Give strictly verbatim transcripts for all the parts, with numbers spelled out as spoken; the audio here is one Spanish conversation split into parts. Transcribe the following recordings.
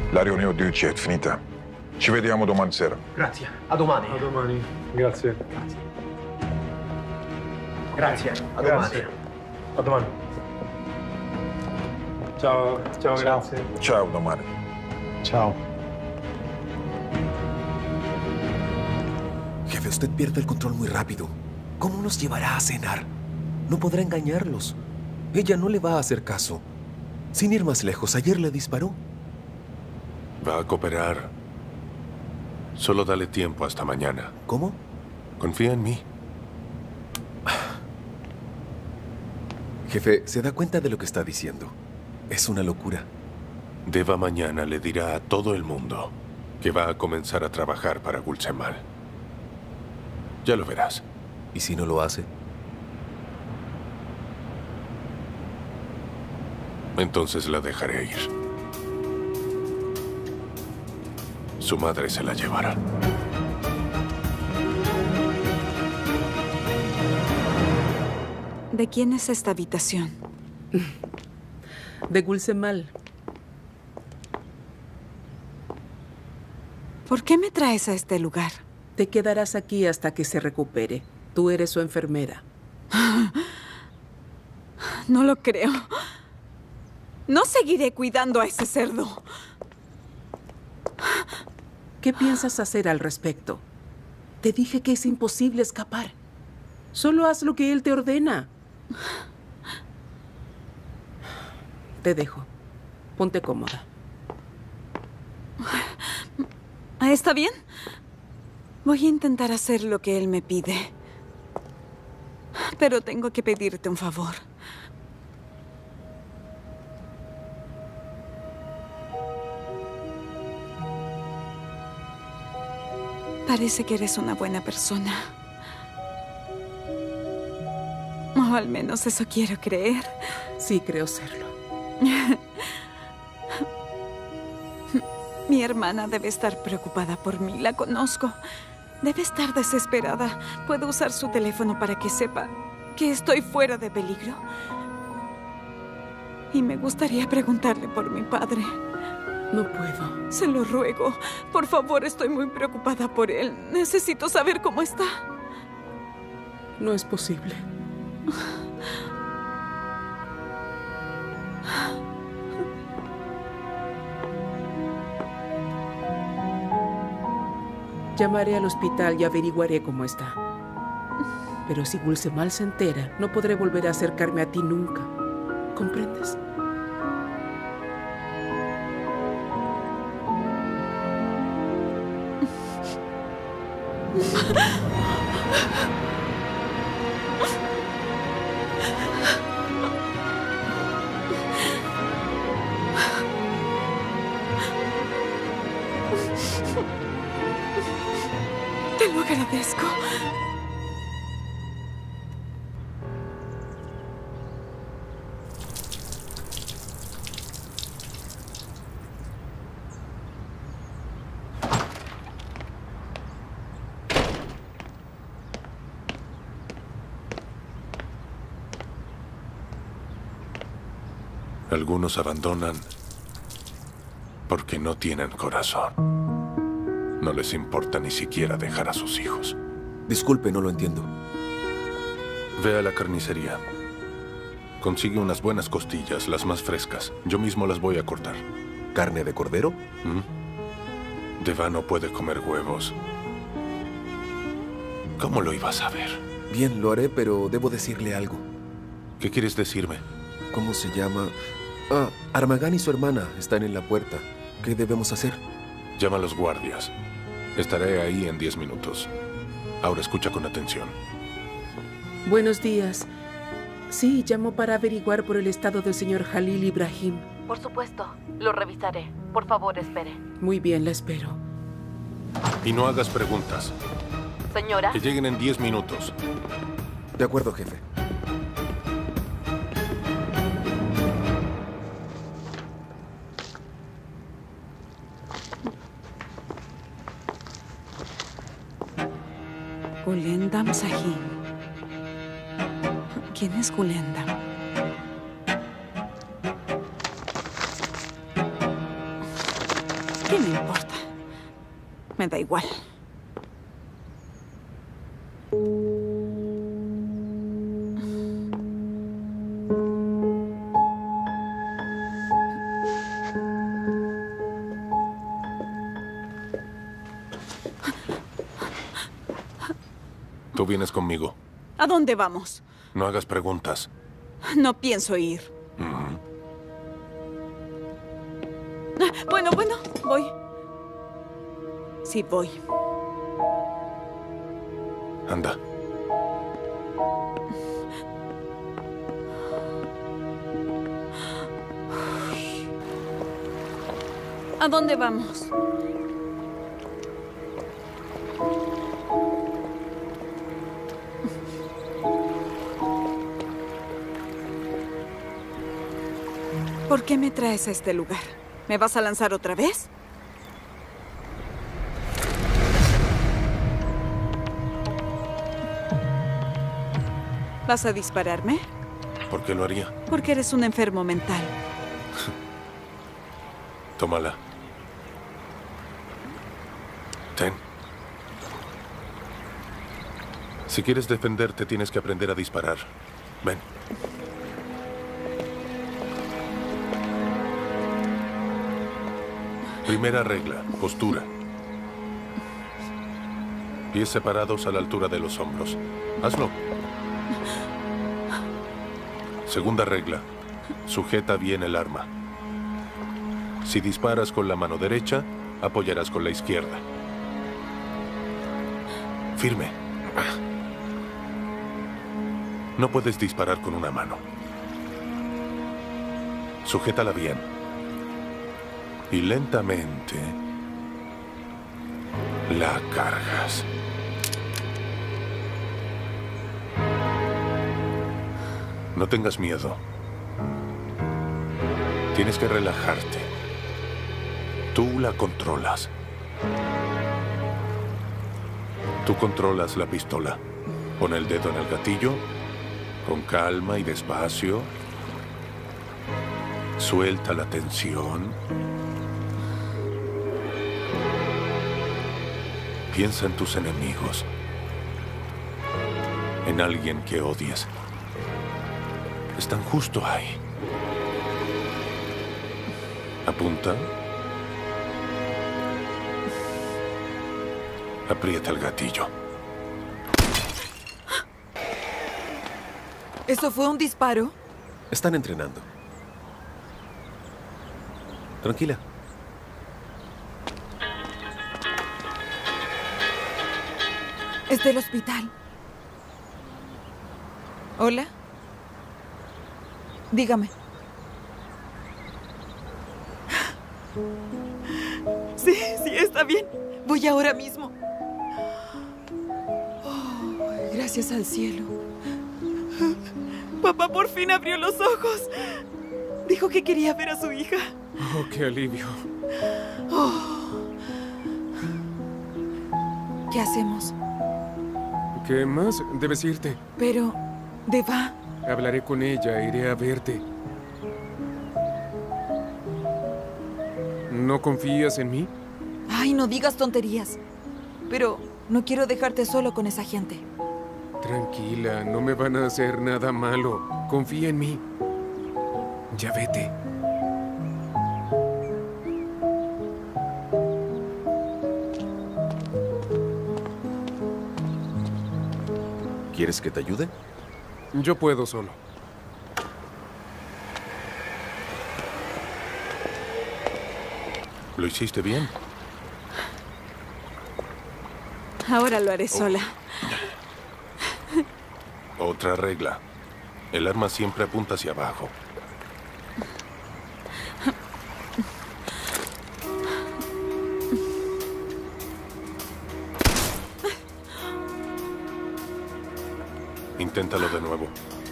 La riunione di oggi è finita. Ci vediamo domani sera. Grazie. A domani. A domani. Grazie. Grazie. A domani. Grazie. A domani. Ciao. Ciao, grazie. Ciao, domani. Ciao. Jefe, usted pierde el control muy rápido. ¿Cómo nos llevará a cenar? No podrá engañarlos. Ella no le va a hacer caso. Sin ir más lejos, ayer le disparó. Va a cooperar. Solo dale tiempo hasta mañana. ¿Cómo? Confía en mí. Jefe, ¿se da cuenta de lo que está diciendo? Es una locura. Deva mañana le dirá a todo el mundo que va a comenzar a trabajar para Gulsemal. Ya lo verás. ¿Y si no lo hace? Entonces la dejaré ir. Su madre se la llevará. ¿De quién es esta habitación? De Gulsemal. ¿Por qué me traes a este lugar? Te quedarás aquí hasta que se recupere. Tú eres su enfermera. No lo creo. No seguiré cuidando a ese cerdo. ¿Qué piensas hacer al respecto? Te dije que es imposible escapar. Solo haz lo que él te ordena. Te dejo. Ponte cómoda. ¿Está bien? Voy a intentar hacer lo que él me pide. Pero tengo que pedirte un favor. Parece que eres una buena persona. O al menos eso quiero creer. Sí, creo serlo. Mi hermana debe estar preocupada por mí. La conozco. Debe estar desesperada. ¿Puedo usar su teléfono para que sepa que estoy fuera de peligro? Y me gustaría preguntarle por mi padre. No puedo. Se lo ruego. Por favor, estoy muy preocupada por él. Necesito saber cómo está. No es posible. Llamaré al hospital y averiguaré cómo está. Pero si Gulsemal se entera, no podré volver a acercarme a ti nunca. ¿Comprendes? Te lo agradezco. Algunos abandonan porque no tienen corazón. No les importa ni siquiera dejar a sus hijos. Disculpe, no lo entiendo. Ve a la carnicería. Consigue unas buenas costillas, las más frescas. Yo mismo las voy a cortar. ¿Carne de cordero? ¿Mm? Deva no puede comer huevos. ¿Cómo lo ibas a ver? Bien, lo haré, pero debo decirle algo. ¿Qué quieres decirme? ¿Cómo se llama? Ah, Armagán y su hermana están en la puerta. ¿Qué debemos hacer? Llama a los guardias. Estaré ahí en diez minutos. Ahora escucha con atención. Buenos días. Sí, llamo para averiguar por el estado del señor Jalil Ibrahim. Por supuesto. Lo revisaré. Por favor, espere. Muy bien, la espero. Y no hagas preguntas. Señora. Que lleguen en diez minutos. De acuerdo, jefe. Gulendam Sahib. ¿Quién es Gulendam? ¿Qué me importa? Me da igual. Tú vienes conmigo. ¿A dónde vamos? No hagas preguntas. No pienso ir. Mm. Bueno, bueno, voy. Sí, voy. Anda. ¿A dónde vamos? ¿Por qué me traes a este lugar? ¿Me vas a lanzar otra vez? ¿Vas a dispararme? ¿Por qué lo haría? Porque eres un enfermo mental. Tómala. Ten. Si quieres defenderte, tienes que aprender a disparar. Ven. Primera regla, postura. Pies separados a la altura de los hombros. Hazlo. Segunda regla, sujeta bien el arma. Si disparas con la mano derecha, apoyarás con la izquierda. Firme. No puedes disparar con una mano. Sujétala bien. Y lentamente la cargas. No tengas miedo. Tienes que relajarte. Tú la controlas. Tú controlas la pistola. Pon el dedo en el gatillo, con calma y despacio. Suelta la tensión. Piensa en tus enemigos. En alguien que odies. Están justo ahí. Apunta. Aprieta el gatillo. ¿Eso fue un disparo? Están entrenando. Tranquila. Es del hospital. ¿Hola? Dígame. Sí, sí, está bien. Voy ahora mismo. Oh, gracias al cielo. Papá por fin abrió los ojos. Dijo que quería ver a su hija. Oh, qué alivio. Oh. ¿Qué hacemos? ¿Qué más? Debes irte. Pero, Deva. Hablaré con ella, iré a verte. ¿No confías en mí? Ay, no digas tonterías. Pero no quiero dejarte solo con esa gente. Tranquila, no me van a hacer nada malo. Confía en mí. Ya vete. ¿Quieres que te ayude? Yo puedo solo. Lo hiciste bien. Ahora lo haré sola. Otra regla. El arma siempre apunta hacia abajo. Inténtalo de nuevo.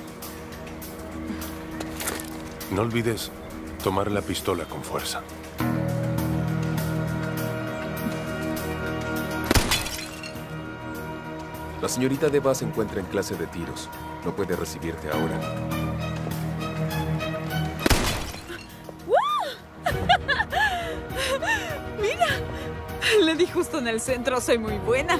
No olvides tomar la pistola con fuerza. La señorita Deva se encuentra en clase de tiros. No puede recibirte ahora. Y justo en el centro, soy muy buena.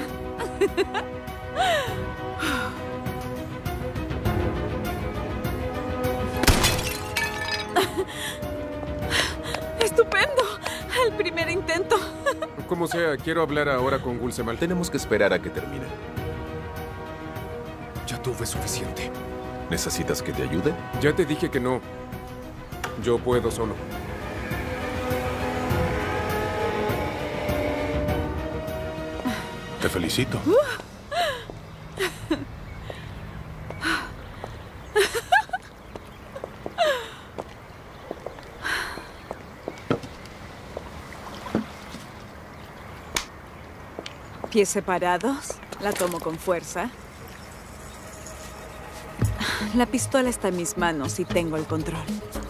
¡Estupendo! El primer intento. Como sea, quiero hablar ahora con Gulsemal. Tenemos que esperar a que termine. Ya tuve suficiente. ¿Necesitas que te ayude? Ya te dije que no. Yo puedo solo. Te felicito. Pies separados. La tomo con fuerza. La pistola está en mis manos y tengo el control.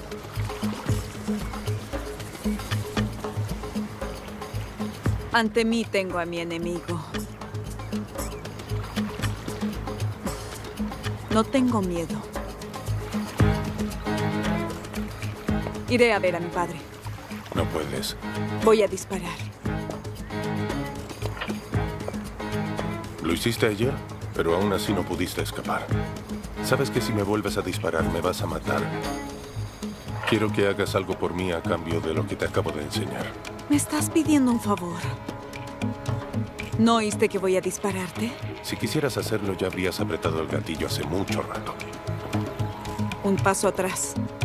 Ante mí tengo a mi enemigo. No tengo miedo. Iré a ver a mi padre. No puedes. Voy a disparar. Lo hiciste ayer, pero aún así no pudiste escapar. Sabes que si me vuelves a disparar me vas a matar. Quiero que hagas algo por mí a cambio de lo que te acabo de enseñar. Me estás pidiendo un favor. ¿No oíste que voy a dispararte? Si quisieras hacerlo, ya habrías apretado el gatillo hace mucho rato. Un paso atrás.